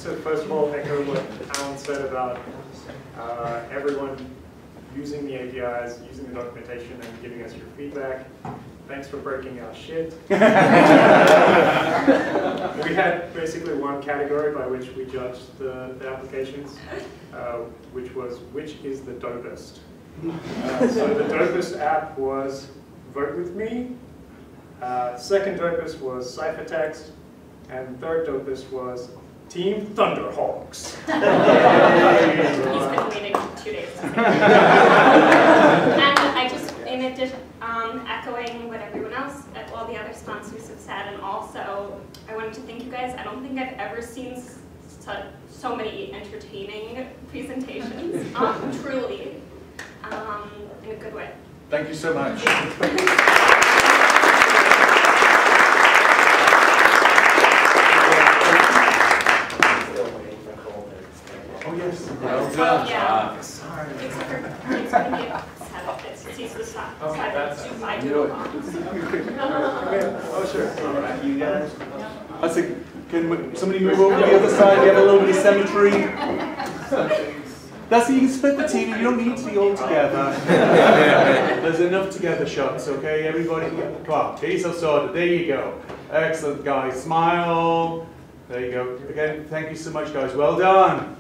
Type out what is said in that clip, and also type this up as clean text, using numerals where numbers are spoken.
to first of all echo what Alan said about everyone using the APIs, using the documentation, and giving us your feedback. Thanks for breaking our shit. We had basically one category by which we judged the applications, which was which is the dopest. So the dopest app was Vote With Me. Second dopest was Ciphertext, and third dopest was Team Thunderhawks. He's been waiting 2 days to say that. And I just, in addition, echoing what everyone else, all the other sponsors have said, and also I wanted to thank you guys. I don't think I've ever seen so many entertaining presentations, truly, in a good way. Thank you so much. Oh yes. Well done. Yeah. Sorry. Except for it's going to be a setup. It's the side that's I do a lot. Oh, sure. All right, you guys. I think, can somebody move over to the other side? We have a little bit of symmetry. That's it, you can split the TV, you don't need to be all together. There's enough together shots, okay? Everybody, come on, get yourself sorted. There you go. Excellent, guys. Smile. There you go. Again, thank you so much, guys. Well done.